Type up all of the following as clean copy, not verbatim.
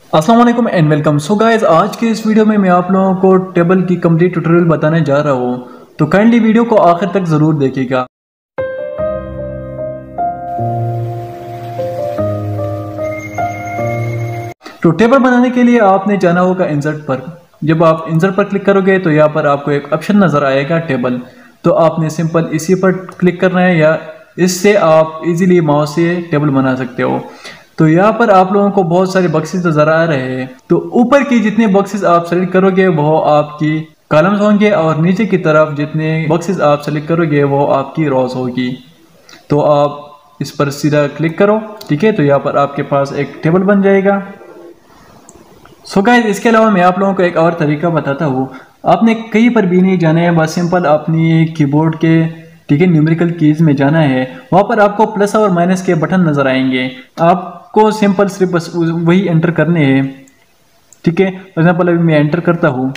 अस्सलाम वालेकुम and welcome. So guys, आज के इस वीडियो में मैं आप लोगों को टेबल की कंप्लीट ट्यूटोरियल बताने जा रहा हूँ, तो काइंडली वीडियो को आखिर तक ज़रूर देखिएगा। तो टेबल बनाने के लिए आपने जाना होगा इंसर्ट पर। जब आप इंसर्ट पर क्लिक करोगे तो यहाँ पर आपको एक ऑप्शन नज़र आएगा टेबल। तो आपने सिंपल इसी पर क्लिक करना है, या इससे आप इजीली माउस से टेबल बना सकते हो। तो यहाँ पर आप लोगों को बहुत सारे बॉक्सेस नजर आ रहे हैं। तो ऊपर की जितने बॉक्सेस आप सेलेक्ट करोगे वो आपकी कॉलम्स होंगे, और नीचे की तरफ जितने बॉक्सेस आप सेलेक्ट करोगे वो आपकी रोज होगी। तो आप इस पर सीधा क्लिक करो, ठीक है। तो यहाँ पर आपके पास एक टेबल बन जाएगा। सो गाइस, इसके अलावा मैं आप लोगों को एक और तरीका बताता हूँ। आपने कहीं पर भी नहीं जाना है, बस सिंपल अपनी कीबोर्ड के, ठीक है, न्यूमेरिकल कीज में जाना है। वहाँ पर आपको प्लस और माइनस के बटन नजर आएंगे। आपको सिंपल सिर्फ बस वही एंटर करने हैं, ठीक है। फॉर एग्जाम्पल अभी मैं एंटर करता हूँ,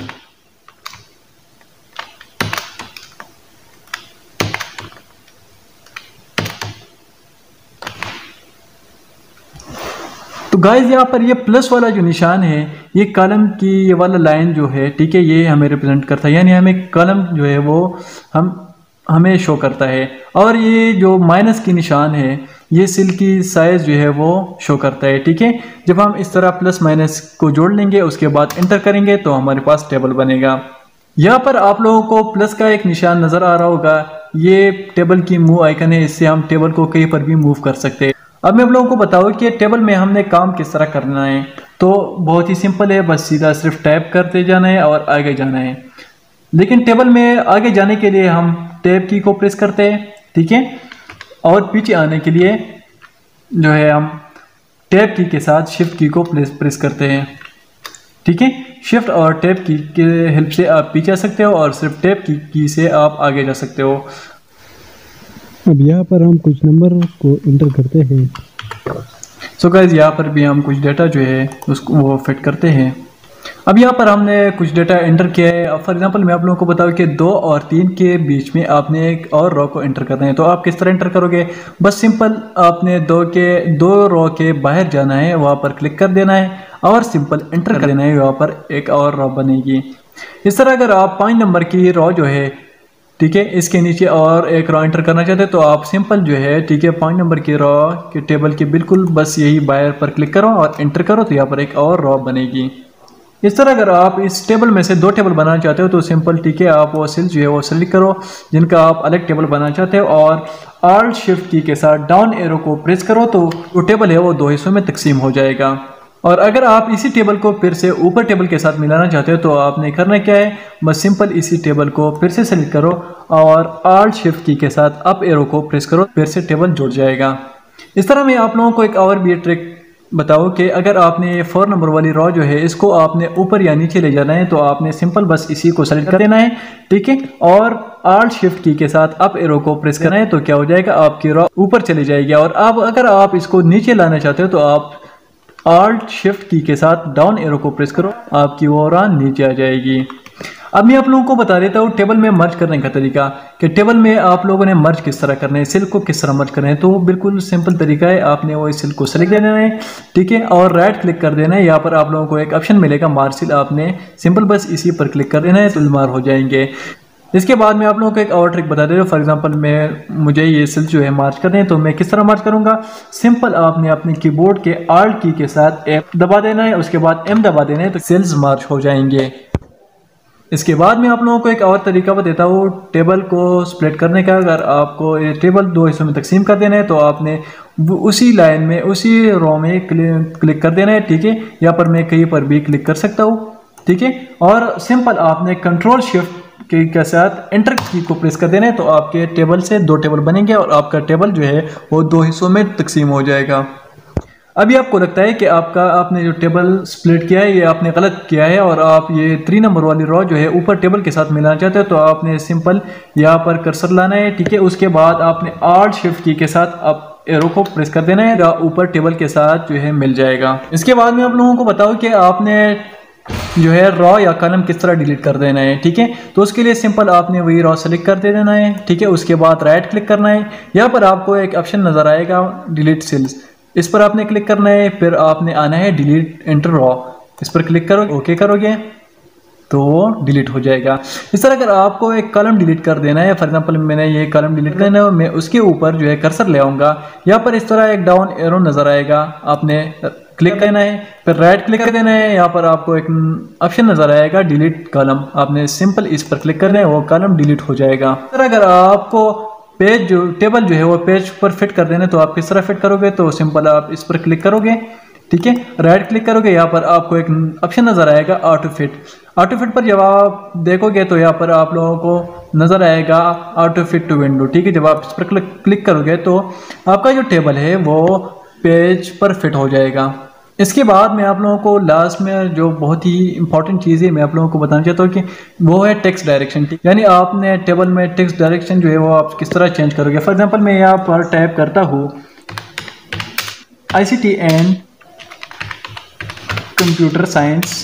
तो गाइस यहाँ पर ये प्लस वाला जो निशान है, ये कॉलम की ये वाला लाइन जो है, ठीक है, ये हमें रिप्रेजेंट करता है, यानी हमें कॉलम जो है वो हमें शो करता है। और ये जो माइनस की निशान है, ये सेल की साइज जो है वो शो करता है, ठीक है। जब हम इस तरह प्लस माइनस को जोड़ लेंगे, उसके बाद एंटर करेंगे तो हमारे पास टेबल बनेगा। यहाँ पर आप लोगों को प्लस का एक निशान नजर आ रहा होगा, ये टेबल की मूव आइकन है। इससे हम टेबल को कहीं पर भी मूव कर सकते हैं। अब मैं आप लोगों को बताऊँ कि टेबल में हमने काम किस तरह करना है। तो बहुत ही सिंपल है, बस सीधा सिर्फ टैप करते जाना है और आगे जाना है। लेकिन टेबल में आगे जाने के लिए हम टैब की को प्रेस करते हैं, ठीक है। और पीछे आने के लिए जो है हम टैब की के साथ शिफ्ट की को प्रेस करते हैं, ठीक है। शिफ्ट और टैब की के हेल्प से आप पीछे आ सकते हो, और सिर्फ टैब की से आप आगे जा सकते हो। अब यहाँ पर हम कुछ नंबर को एंटर करते हैं। सो गाइस, यहाँ पर भी हम कुछ डेटा जो है उसको वो फिट करते हैं। अब यहाँ पर हमने कुछ डेटा एंटर किया है। फॉर एग्जांपल मैं आप लोगों को बताऊँ कि 2 और 3 के बीच में आपने एक और रो को एंटर करना है। तो आप किस तरह एंटर करोगे? बस सिंपल आपने 2 रो के बाहर जाना है, वहाँ पर क्लिक कर देना है और सिंपल एंटर कर देना है। वहाँ पर एक और रो बनेगी। इस तरह अगर आप 5 नंबर की रो जो है, ठीक है, इसके नीचे और एक रो एंटर करना चाहते हैं तो आप सिंपल जो है, ठीक है, 5 नंबर की रो के टेबल के बिल्कुल बस यही बाहर पर क्लिक करो और एंटर करो, तो यहाँ पर एक और रो बनेगी। इस तरह अगर आप इस टेबल में से 2 टेबल बनाना चाहते हो तो सिंपल, ठीक है, आप वो सेल जो है वो सेलेक्ट करो जिनका आप अलग टेबल बनाना चाहते हो, और ऑल्ट शिफ्ट की के साथ डाउन एरो को प्रेस करो तो जो टेबल है वो 2 हिस्सों में तकसीम हो जाएगा। और अगर आप इसी टेबल को फिर से ऊपर टेबल के साथ मिलाना चाहते हो तो आपने करना क्या है, बस सिंपल इसी टेबल को फिर से सेलेक्ट करो और ऑल्ट शिफ्ट की के साथ अप एरो को प्रेस करो, फिर से टेबल जुड़ जाएगा। इस तरह मैं आप लोगों को एक और भी ट्रिक बताओ कि अगर आपने 4 नंबर वाली रो जो है इसको आपने ऊपर या नीचे ले जाना है तो आपने सिंपल बस इसी को सेलेक्ट कर देना है, ठीक है, और ऑल्ट शिफ्ट की के साथ अप एरो को प्रेस करना है तो क्या हो जाएगा, आपकी रो ऊपर चली जाएगी। और अब अगर आप इसको नीचे लाना चाहते हो तो आप ऑल्ट शिफ्ट की के साथ डाउन एरो को प्रेस करो, आपकी वो रो नीचे आ जाएगी। अब मैं आप लोगों को बता देता हूँ टेबल में मर्ज करने का तरीका, कि टेबल में आप लोगों ने मर्ज किस तरह करना है, सेल को किस तरह मर्ज करना है। तो बिल्कुल सिंपल तरीका है, आपने वो सेल को सेलेक्ट देना है, ठीक है, और राइट क्लिक कर देना है। यहाँ पर आप लोगों को एक ऑप्शन मिलेगा मार्ज सेल, आपने सिंपल बस इसी पर क्लिक कर देना है तो मार हो जाएंगे। इसके बाद मैं आप लोगों को एक और ट्रिक बता दे रहा हूँ। फॉर एग्जांपल मुझे ये सेल जो है मार्च करने हैं तो मैं किस तरह मार्च करूंगा, सिंपल आपने अपने कीबोर्ड के ऑल्ट की के साथ F दबा देना है, उसके बाद M दबा देना है तो सेल्स मार्च हो जाएंगे। इसके बाद मैं आप लोगों को एक और तरीका बताता हूँ टेबल को स्प्लिट करने का। अगर आपको ये टेबल 2 हिस्सों में तकसीम कर देना है तो आपने उसी लाइन में उसी रो में क्लिक कर देना है, ठीक है। यहाँ पर मैं कहीं पर भी क्लिक कर सकता हूँ, ठीक है, और सिंपल आपने कंट्रोल शिफ्ट के साथ एंटर की को प्रेस कर देना है तो आपके टेबल से 2 टेबल बनेंगे और आपका टेबल जो है वो 2 हिस्सों में तकसीम हो जाएगा। अभी आपको लगता है कि आपने जो टेबल स्प्लिट किया है ये आपने गलत किया है और आप ये 3 नंबर वाली रो जो है ऊपर टेबल के साथ मिलाना चाहते हो तो आपने सिंपल यहाँ पर कर्सर लाना है, ठीक है। उसके बाद आपने ऑल्ट शिफ्ट की के साथ अप एरो को प्रेस कर देना है, ऊपर टेबल के साथ जो है मिल जाएगा। इसके बाद में आप लोगों को बताओ कि आपने जो है रॉ या कॉलम किस तरह डिलीट कर देना है, ठीक है। तो उसके लिए सिंपल आपने वही रॉ सेलेक्ट कर दे देना है, ठीक है। उसके बाद राइट क्लिक करना है। यहाँ पर आपको एक ऑप्शन नजर आएगा डिलीट सेल्स, इस पर आपने क्लिक करना है, फिर आपने आना है डिलीट एंटर रॉ, इस पर क्लिक करोगे, ओके करोगे तो डिलीट हो जाएगा। इस तरह अगर आपको एक कॉलम डिलीट कर देना है, फॉर एग्जांपल मैंने ये कॉलम डिलीट करना है, मैं उसके ऊपर जो है कर्सर ले आऊँगा, यहाँ पर इस तरह एक डाउन एरो नज़र आएगा, आपने क्लिक करना है, फिर राइट क्लिक कर देना है, यहाँ पर आपको एक ऑप्शन नज़र आएगा डिलीट कॉलम, आपने सिंपल इस पर क्लिक करना है, वो कॉलम डिलीट हो जाएगा। फिर अगर आपको पेज जो टेबल जो है वो पेज पर फिट कर देना, तो आप किस तरह फिट करोगे, तो सिंपल आप इस पर क्लिक करोगे, ठीक है, राइट क्लिक करोगे, यहाँ पर आपको एक ऑप्शन नजर आएगा ऑटो फिट। ऑटो फिट पर जब आप देखोगे तो यहाँ पर आप लोगों को नजर आएगा ऑटो फिट टू विंडो, ठीक है। जब आप इस पर क्लिक करोगे तो आपका जो टेबल है वो पेज पर फिट हो जाएगा। इसके बाद मैं आप लोगों को लास्ट में जो बहुत ही इंपॉर्टेंट चीज़ है मैं आप लोगों को बताना चाहता हूँ कि वो है टेक्स्ट डायरेक्शन, यानी आपने टेबल में टेक्स्ट डायरेक्शन जो है वो आप किस तरह चेंज करोगे। फॉर एग्जांपल मैं यहाँ पर टाइप करता हूँ ICT एंड कंप्यूटर साइंस।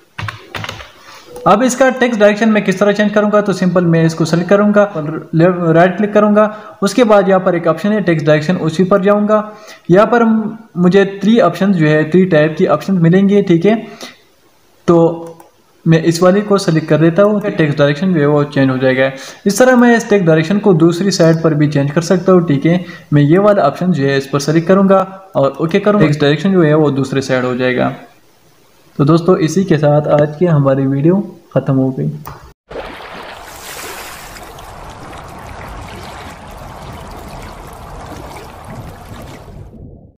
अब इसका टेक्स्ट डायरेक्शन मैं किस तरह चेंज करूंगा, तो सिंपल मैं इसको सेलेक्ट करूंगा और राइट क्लिक करूंगा, उसके बाद यहाँ पर एक ऑप्शन है टेक्स्ट डायरेक्शन, उसी पर जाऊंगा। यहाँ पर मुझे 3 ऑप्शन जो है 3 टाइप की ऑप्शन मिलेंगे, ठीक है। तो मैं इस वाली को सेलेक्ट कर देता हूँ, टेक्स्ट डायरेक्शन जो है वो चेंज हो जाएगा। इस तरह मैं इस टेक्स्ट डायरेक्शन को दूसरी साइड पर भी चेंज कर सकता हूँ, ठीक है। मैं ये वाला ऑप्शन जो है इस पर सेलेक्ट करूंगा और ओके करूँगा, टेक्स्ट डायरेक्शन जो है वो दूसरी साइड हो जाएगा। तो दोस्तों इसी के साथ आज की हमारी वीडियो ख़त्म हो गई।